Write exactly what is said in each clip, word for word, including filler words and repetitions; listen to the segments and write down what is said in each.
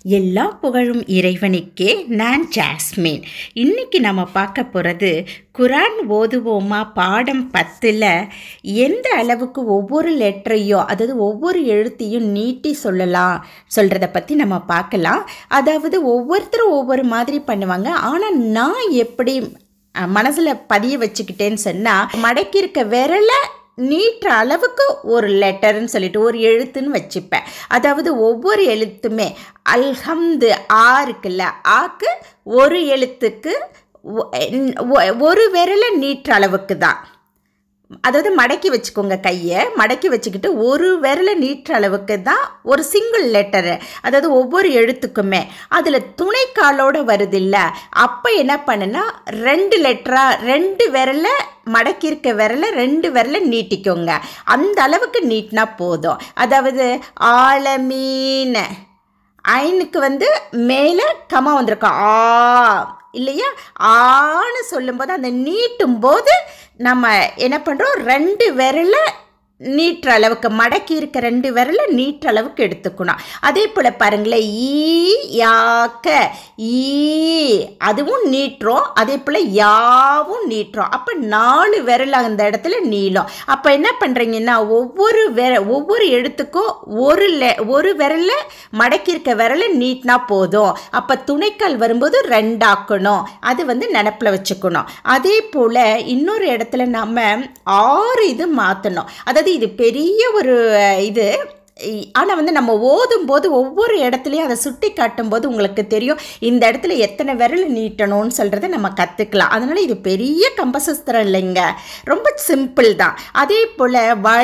எல்லா புகழும் இறைவனுக்கே. நான் ஜாஸ்மின். இன்னைக்கு நம்ம பார்க்க போகிறது குரான் ஓதுவோமா பாடம் பத்தில் எந்த அளவுக்கு ஒவ்வொரு லெட்டரையோ அதாவது ஒவ்வொரு எழுத்தையும் நீட்டி சொல்லலாம் சொல்கிறத பற்றி நம்ம பார்க்கலாம். அதாவது ஒவ்வொருத்தரும் ஒவ்வொரு மாதிரி பண்ணுவாங்க. ஆனால் நான் எப்படி மனசில் பதிய வச்சுக்கிட்டேன்னு சொன்னால், மடக்கி இருக்க விரலை நீட்டுற அளவுக்கு ஒரு லெட்டர்ன்னு சொல்லிட்டு ஒரு எழுத்துன்னு வச்சுப்பேன். அதாவது ஒவ்வொரு எழுத்துமே அல்ஹம்து ஆ இருக்குல்ல, ஆக்கு ஒரு எழுத்துக்கு ஒரு விரலை நீட்டுற அளவுக்கு தான். அதாவது மடக்கி வச்சுக்கோங்க, கையை மடக்கி வச்சுக்கிட்டு ஒரு விரலை நீட்டுற அளவுக்கு தான் ஒரு சிங்கிள் லெட்டரு. அதாவது ஒவ்வொரு எழுத்துக்குமே அதில் துணைக்காலோடு வருது இல்லை, அப்போ என்ன பண்ணுன்னா ரெண்டு லெட்டராக ரெண்டு விரலை மடக்கி இருக்க விரலை ரெண்டு விரலை நீட்டிக்கோங்க. அந்த அளவுக்கு நீட்டினா போதும். அதாவது ஆலமீன் ஐனுக்கு வந்து மேலே கமா வந்திருக்கோம் ஆ இல்லையா, ஆன்னு சொல்லும்போது அந்த நீட்டும் போது நம்ம என்ன பண்ணுறோம், ரெண்டு விரலை நீட்டுற அளவுக்கு மடக்கி இருக்க ரெண்டு விரலை நீட்டுற அளவுக்கு எடுத்துக்கணும். அதே போல் பாருங்களேன், ஈ யாக்க ஈ அதுவும் நீட்டுறோம், அதே போல் யாவும் நீட்டுறோம். அப்போ நாலு விரல் அந்த இடத்துல நீளம். அப்போ என்ன பண்ணுறீங்கன்னா ஒவ்வொரு விர ஒவ்வொரு எழுத்துக்கும் ஒரு லெ ஒரு விரலை மடக்கி இருக்க விரலை நீட்டினா போதும். அப்போ துணைக்கால் வரும்போது ரெண்டாக்கணும். அது வந்து நினப்பில் வச்சுக்கணும். அதே போல் இன்னொரு இடத்துல நம்ம ஆறு இது மாற்றணும். அதாவது இது பெரிய ஒரு இது, ஆனால் வந்து நம்ம ஓதும் போது ஒவ்வொரு இடத்துலையும் அதை சுட்டி காட்டும் போது உங்களுக்கு தெரியும் இந்த இடத்துல எத்தனை விரல் நீட்டணும்னு சொல்கிறத நம்ம கற்றுக்கலாம். அதனால் இது பெரிய கம்பசஸ்திரம் இல்லைங்க, ரொம்ப சிம்பிள் தான். அதே போல்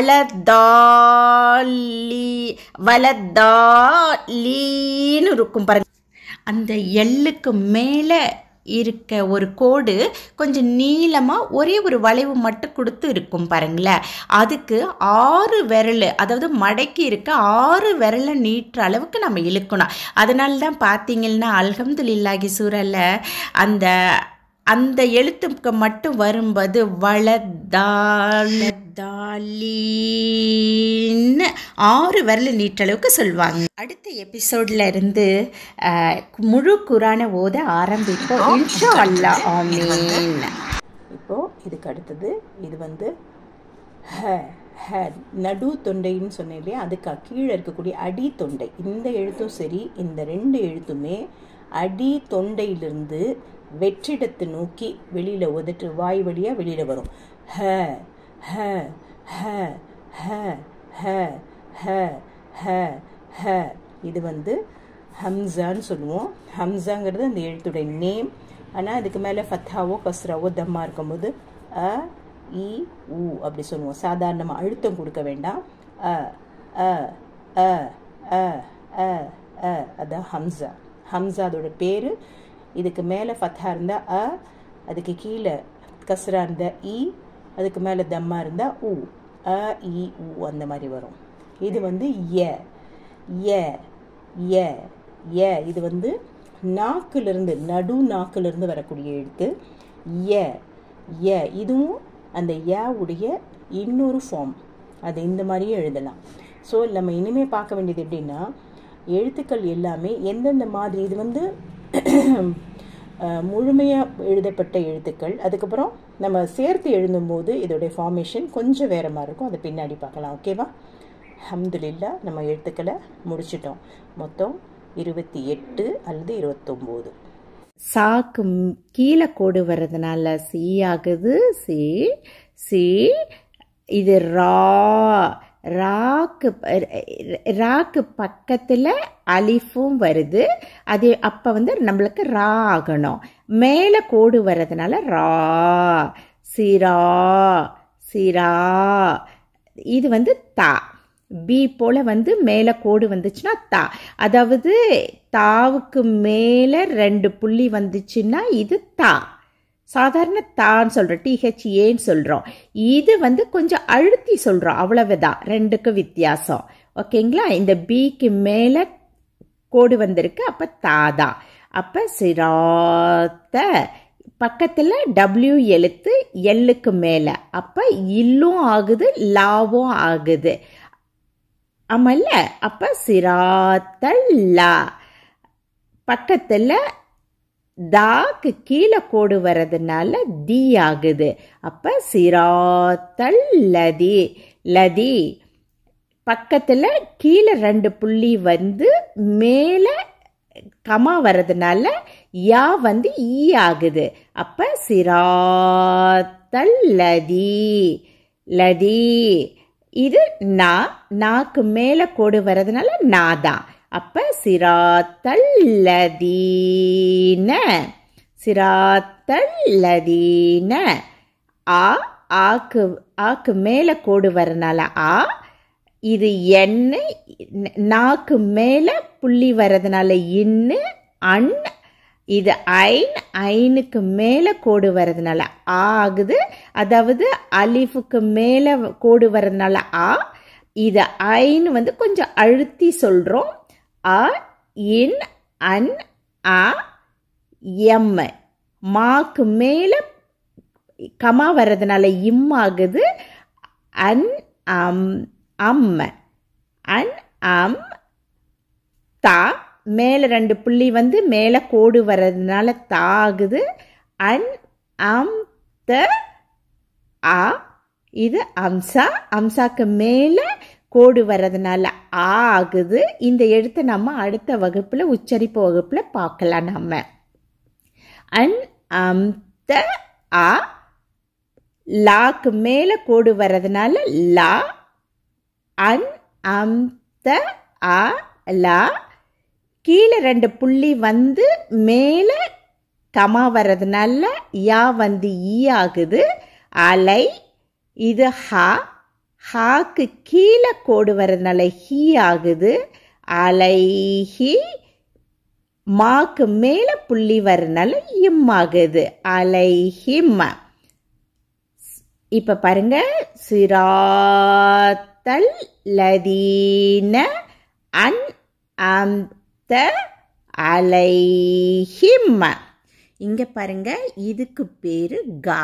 வலதாலி வலதாலின்னு இருக்கும் பாருங்க, அந்த எல்லுக்கு மேலே இருக்க ஒரு கோடு கொஞ்சம் நீளமாக ஒரே ஒரு வளைவு மட்டும் கொடுத்து இருக்கும் பாருங்களேன். அதுக்கு ஆறு விரல், அதாவது மடக்கி இருக்க ஆறு விரலை நீட்டுற அளவுக்கு நம்ம இழுக்கணும். அதனால தான் பார்த்தீங்கன்னா அல்ஹம்துலில்லாஹி சூரல்ல அந்த அந்த எழுத்துக்கு மட்டும் வரும்போது வலதாலின்னு ஆறு விரல் நீட்டளவுக்கு சொல்லுவாங்க. அடுத்த எபிசோடில் இருந்து முழு குரானை ஓத ஆரம்பிப்போம் இன்ஷா அல்லாஹ். ஆமீன். இப்போது இதுக்கு அடுத்தது இது வந்து ஹ ஹ நடு தொண்டைன்னு சொன்னேன் இல்லையா, அதுக்கு கீழே இருக்கக்கூடிய அடி தொண்டை. இந்த எழுத்தும் சரி, இந்த ரெண்டு எழுத்துமே அடி தொண்டையிலிருந்து வெற்றிடத்தை நோக்கி வெளியில் உதட்டு வாய் வழியாக வெளியில் வரும். ஹ ஹ ஹ ஹ ஹ ஹ ஹ ஹ இது வந்து ஹம்சான்னு சொல்லுவோம். ஹம்சாங்கிறது அந்த எழுத்துடைய நேம். ஆனால் அதுக்கு மேலே ஃபத்தாவோ கஸ்ராவோ தம்மா இருக்கும்போது அ இ உ அப்படி சொல்லுவோம். சாதாரணமாக அழுத்தம் கொடுக்க வேண்டாம். அ அ அ அ அ அ அதான் ஹம்சா. ஹம்சா அதோட பேர். இதுக்கு மேலே ஃபத்தா இருந்தால் அ, அதுக்கு கீழே கஸ்ரா இருந்தால் இ, அதுக்கு மேலே தம்மா இருந்தால் உ. அ இ உ அந்த மாதிரி வரும். இது வந்து ய ய ய ய இது வந்து நாக்கிலிருந்து நடு நாக்கிலிருந்து வரக்கூடிய எழுத்து ய ய. இதுவும் அந்த ய உடைய இன்னொரு ஃபார்ம். அது இந்த மாதிரியே எழுதலாம். ஸோ நம்ம இனிமேல் பார்க்க வேண்டியது எப்படின்னா, எழுத்துக்கள் எல்லாமே எந்தெந்த மாதிரி, இது வந்து முழுமையாக எழுதப்பட்ட எழுத்துக்கள். அதுக்கப்புறம் நம்ம சேர்த்து எழுதும்போது இதோடைய ஃபார்மேஷன் கொஞ்சம் வேறு மாதிரி இருக்கும். அதை பின்னாடி பார்க்கலாம். ஓகேவா? அல்ஹம்துலில்லாஹ் நம்ம எழுத்துக்களை முடிச்சிட்டோம். மொத்தம் இருபத்தி எட்டு அல்லது இருபத்தொம்போது. சாக்கு கீழே கோடு வர்றதுனால சி ஆகுது. சி சி இது ரா ராக்கு ராக்கு பக்கத்தில் அலிஃபும் வருது. அது அப்போ வந்து நம்மளுக்கு ரா ஆகணும். மேலே கோடு வர்றதுனால ரா சிரா சிரா. இது வந்து தா. பி போல் வந்து மேலே கோடு வந்துச்சுன்னா தா. அதாவது தாவுக்கு மேலே ரெண்டு புள்ளி வந்துச்சுன்னா இது தா. சாதாரண தான்னு சொல்கிறோம், டிஹெச் ஏன்னு சொல்கிறோம். இது வந்து கொஞ்சம் அழுத்தி சொல்கிறோம், அவ்வளவுதான். ரெண்டுக்கும் வித்தியாசம். ஓகேங்களா? இந்த பிக்கு மேலே கோடு வந்திருக்கு, அப்போ தாதா. அப்போ சிராத்த பக்கத்தில் டபிள்யூ எழுத்து எல்லுக்கு மேலே, அப்போ இல்லும் ஆகுது லாவும் ஆகுது. ஆமல்ல? அப்போ சிராத்தல்லா பக்கத்தில் தாக்கு கீழே கோடு வர்றதுனால தி ஆகுது. அப்போ சிராத்தல் லதி. லதி பக்கத்தில் கீழே ரெண்டு புள்ளி வந்து மேலே கமா வர்றதுனால யா வந்து ஈ ஆகுது. அப்போ சிராத்தல் லதி. லதி இது நா. நாக்கு மேலே கோடு வர்றதுனால நா தான். அப்போ சிராத்தல் லதீன. சிராத்தல் லதீன. ஆ. ஆக்கு ஆக்கு மேலே கோடு வர்றதுனால ஆ. இது எண்ணு. நாக்கு மேலே புள்ளி வர்றதுனால இன்னு. அன். இது ஐன். ஐனுக்கு மேலே கோடு வர்றதுனால ஆ ஆகுது. அதாவது அலிஃபுக்கு மேலே கோடு வர்றதுனால ஆ. இது ஐன் வந்து கொஞ்சம் அழுத்தி சொல்கிறோம். அ இன் அன் ஆ எம். மாக்கு மேலே கமா வர்றதுனால இம் ஆகுது. அன் அம் அம். அன் அம் தா. மேலே ரெண்டு புள்ளி வந்து மேலே கோடு வர்றதுனால தா ஆகுது. அன் அம் த ஆ. இது அம்சா. அம்சாக்கு மேலே கோடு வர்றதுனால ஆ ஆகுது. இந்த எழுத்தை நம்ம அடுத்த வகுப்பில் உச்சரிப்பு வகுப்பில் பார்க்கலாம். நம்ம அன் அம் த ஆ. லாக்கு மேலே கோடு வர்றதுனால லா. அன் அம் த ஆ லா. கீழே ரெண்டு புள்ளி வந்து மேலே கமா வர்றதுனால யா வந்து ஈ ஆகுது. அலை. இது ஹா. ஹாக்கு கீழே கோடு வர்றதுனால ஹீ ஆகுது. அலைஹி. மாக்கு மேலே புள்ளி வர்றதுனால இம் ஆகுது. அலைஹிம். இப்போ பாருங்க, சிராத்தல் லதீன அன் அம் த அலைஹிம். இங்கே பாருங்க, இதுக்கு பேரு கா.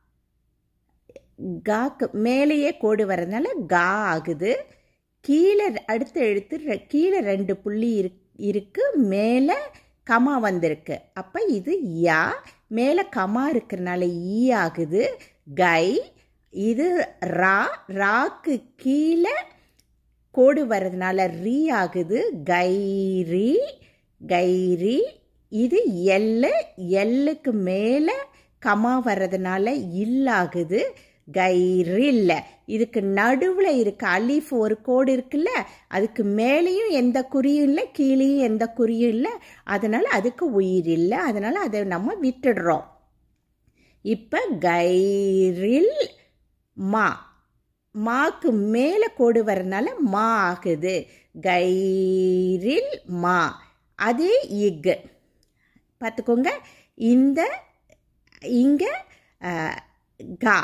காக்கு மேலேயே கோடு வர்றதுனால கா ஆகுது. கீழே அடுத்த எழுத்து கீழே ரெண்டு புள்ளி இருக்கு. மேலே கமா வந்திருக்கு. அப்போ இது யா. மேலே கமா இருக்கிறதுனால ஈ ஆகுது. கை. இது ரா. ராக்கு கீழே கோடு வர்றதுனால ரீ ஆகுது. கைரி. கைரி. இது எல்லு. எல்லுக்கு மேலே கமா வர்றதுனால இல்லாகுது. கைரில். இதுக்கு நடுவில் இருக்க அலிஃப் ஒரு கோடு இருக்குல்ல, அதுக்கு மேலேயும் எந்த குறியும் இல்லை, கீழேயும் எந்த குறியும் இல்லை. அதனால் அதுக்கு உயிர் இல்லை. அதனால் அதை நம்ம விட்டுடுறோம். இப்போ கைரில் மா. மாக்கு மேலே கோடு வரனால மா ஆகுது. கைரில் மா. அதே இக் பார்த்துக்கோங்க. இந்த இங்கே கா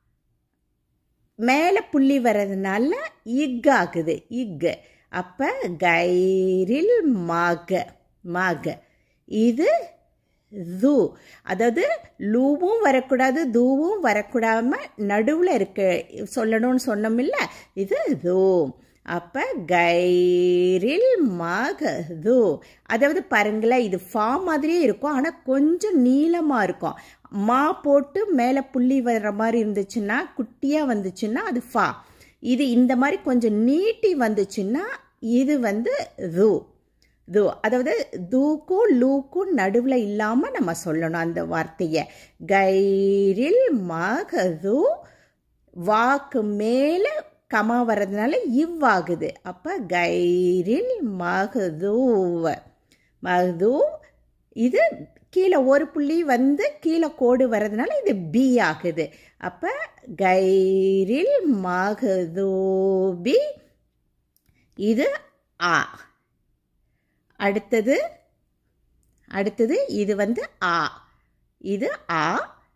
மேலே புள்ளி வர்றதுனால இக் ஆகுது. இக். அப்போ கைரில் மாக. மாக. இது து. அதாவது லூவும் வரக்கூடாது, தூவும் வரக்கூடாம நடுவில் இருக்க சொல்லணும்னு சொன்னோமில்ல, இது து. அப்போ கைரில் மாக து. அதாவது பாருங்களேன், இது ஃபா மாதிரியே இருக்கும், ஆனால் கொஞ்சம் நீளமாக இருக்கும். மா போட்டு மேலே புள்ளி வர்ற மாதிரி இருந்துச்சுன்னா, குட்டியாக வந்துச்சுன்னா அது ஃபா. இது இந்த மாதிரி கொஞ்சம் நீட்டி வந்துச்சுன்னா இது வந்து து. து. அதாவது தூக்கும் லூக்கும் நடுவில் இல்லாமல் நம்ம சொல்லணும் அந்த வார்த்தையை. கைரில் மகது. வாக்கு மேலே கமா வர்றதுனால இவ்வாகுது. அப்போ கைரில் மகதூவ. மகது. இது கீழே ஒரு புள்ளி வந்து கீழே கோடு வர்றதுனால இது பி ஆகுது. அப்போ கைரில் மகதூபி. இது ஆ. அடுத்தது அடுத்தது இது வந்து ஆ. இது ஆ.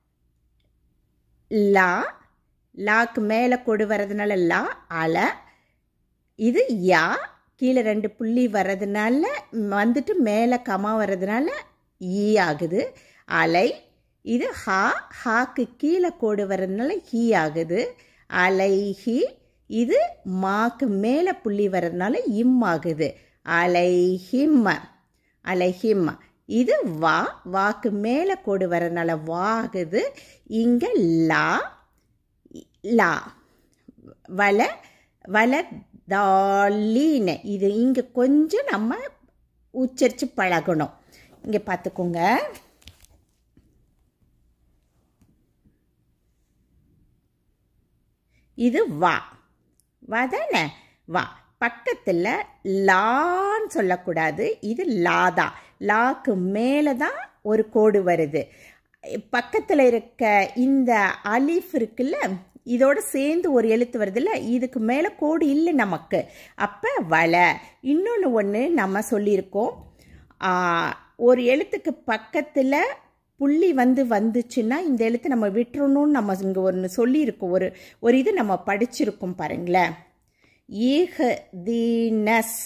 லா. லாக்கு மேலே கொடு வர்றதுனால லா. அல. இது யா. கீழே ரெண்டு புள்ளி வர்றதுனால வந்துட்டு மேலே கமா வர்றதுனால ஈ ஆகுது. அலை. இது ஹா. ஹாக்கு கீழே கோடு வர்றதுனால ஹீ ஆகுது. அலைஹி. இது மாக்கு மேலே புள்ளி வர்றதுனால இம் ஆகுது. அலைஹிம். அலைஹிம். இது வா, வாக்கு மேலே கோடு வரனால வா ஆகுது. இங்கே லா, லா. வல வல தாலீன. இது இங்கே கொஞ்சம் நம்ம உச்சரித்து பழகணும். இங்கே பார்த்துக்கோங்க. இது வா, வா தானே, வா. பக்கத்தில் லான்னு சொல்லக்கூடாது, இது லாதா. லாக்கு மேலே தான் ஒரு கோடு வருது. பக்கத்தில் இருக்க இந்த அலிஃப் இருக்குல்ல, இதோட சேர்ந்து ஒரு எழுத்து வருதுல்ல, இதுக்கு மேலே கோடு இல்லை நமக்கு. அப்போ வல. இன்னொன்று ஒன்று நம்ம சொல்லியிருக்கோம், ஒரு எழுத்துக்கு பக்கத்தில் புள்ளி வந்து வந்துச்சுன்னா இந்த எழுத்து நம்ம விட்டுறணும்னு நம்ம இங்கே ஒன்று சொல்லியிருக்கோம். ஒரு ஒரு இது நம்ம படிச்சிருக்கோம் பாருங்களேன். ஈஹ் தீனஸ்,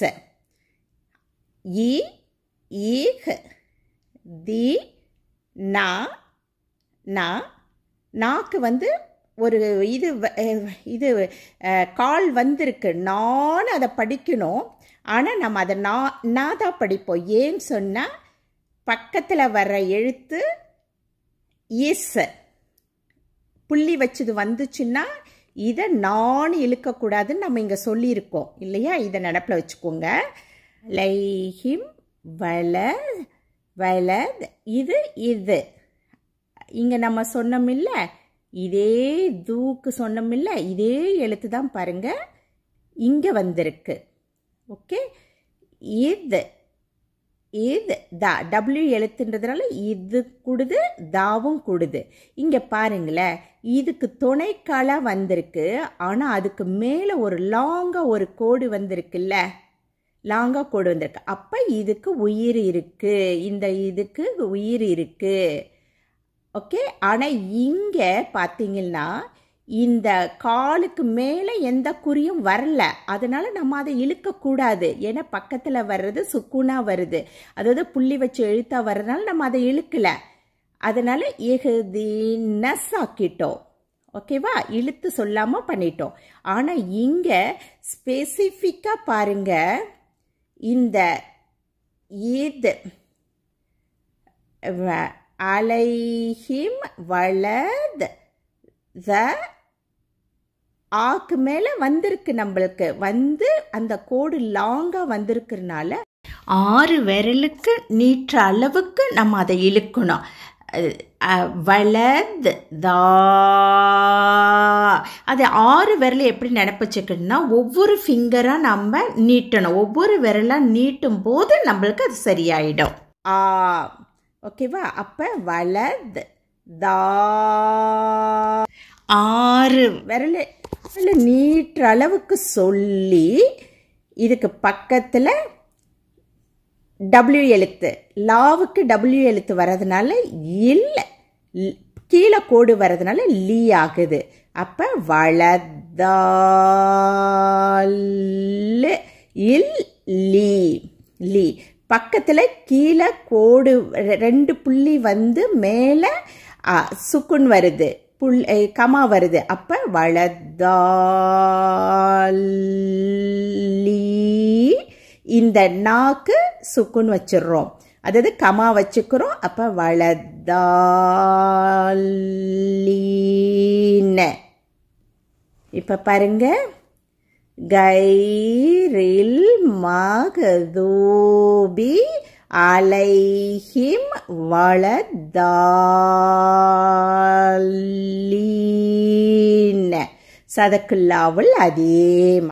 ஈ ஈஹ் தி நா, நா. நாக்கு வந்து ஒரு இது இது கால் வந்திருக்கு, நான் அதை படிக்கணும். ஆனால் நம்ம அதை நா நான் தான் படிப்போம். ஏன்னு சொன்னால் பக்கத்தில் வர்ற எழுத்து இஸ், புள்ளி வச்சது வந்துச்சுன்னா இதை நான் இழுக்கக்கூடாதுன்னு நம்ம இங்கே சொல்லியிருக்கோம் இல்லையா? இதை நினப்பில் வச்சுக்கோங்க. லைஹிம் வல வலத். இது இது இங்கே நம்ம சொன்னோமில்ல, இதே தூக்கு சொன்னோமில்ல, இதே எழுத்து தான் பாருங்க இங்கே வந்திருக்கு. ஓகே, இது இது தா, டபிள்யூ எழுத்துன்றதுனால இது கூடுது, தாவும் கூடுது. இங்கே பாருங்களேன், இதுக்கு துணைக்காலாக வந்திருக்கு. ஆனால் அதுக்கு மேலே ஒரு லாங்காக ஒரு கோடு வந்திருக்குல்ல, லாங்காக கோடு வந்திருக்கு. அப்போ இதுக்கு உயிர் இருக்குது, இந்த இதுக்கு உயிர் இருக்குது. ஓகே, ஆனால் இங்கே பார்த்தீங்கன்னா இந்த காலுக்கு மேலே எந்த குறியும் வரல, அதனால நம்ம அதை இழுக்கக்கூடாது. ஏன்னா பக்கத்தில் வர்றது சுக்குனாக வருது, அதாவது புள்ளி வச்சு எழுத்தா வர்றதுனால நம்ம அதை இழுக்கலை. அதனால எஹ்தினஸ் ஆக்கிட்டோம். ஓகேவா, இழுத்து சொல்லாமல் பண்ணிட்டோம். ஆனால் இங்கே ஸ்பெசிஃபிக்காக பாருங்க, இந்த இது அலைஹிம் வலத் த ஆக்கு மேலே வந்திருக்கு, நம்மளுக்கு வந்து அந்த கோடு லாங்காக வந்திருக்கிறதுனால ஆறு விரலுக்கு நீட்டுற அளவுக்கு நம்ம அதை இழுக்கணும். வலத் தா, அது ஆறு விரலை எப்படி நினப்பிச்சுக்கணும்னா ஒவ்வொரு ஃபிங்கராக நம்ம நீட்டணும். ஒவ்வொரு விரலாக நீட்டும் போது நம்மளுக்கு அது சரியாயிடும். ஆ, ஓகேவா? அப்போ வலத் தா, ஆறு விரல் நீட்டுற அளவுக்கு சொல்லி இதுக்கு பக்கத்தில் டபிள்யூ எழுத்து, லாவுக்கு டபிள்யூ எழுத்து வர்றதுனால இல்லை, கீழே கோடு வர்றதுனால லீ ஆகுது. அப்போ வலதால் இல் லீ, லீ. பக்கத்தில் கீழே கோடு ரெண்டு புள்ளி வந்து மேலே சுக்குன் வருது, புல் கமா வருது. அப்போ வலதாலி, இந்த நாக்கு சுக்குன் வச்சிடுறோம், அதாவது கமா வச்சுக்கிறோம். அப்போ வலதாலீன. இப்போ பாருங்க, கைரில் மகதூபி அலைஹிம் வலதாலீன. சதக்குல்லாவுல் அதே